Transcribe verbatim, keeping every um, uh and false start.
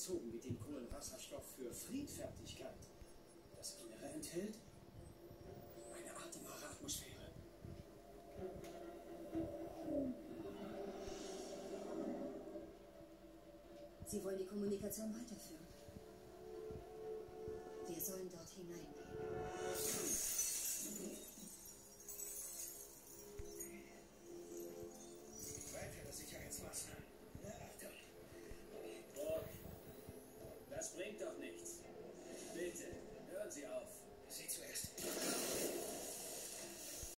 überzogen mit dem Kohlenwasserstoff für Friedfertigkeit. Das Innere enthält eine atembare Atmosphäre. Sie wollen die Kommunikation weiterführen. Wir sollen dort hinein.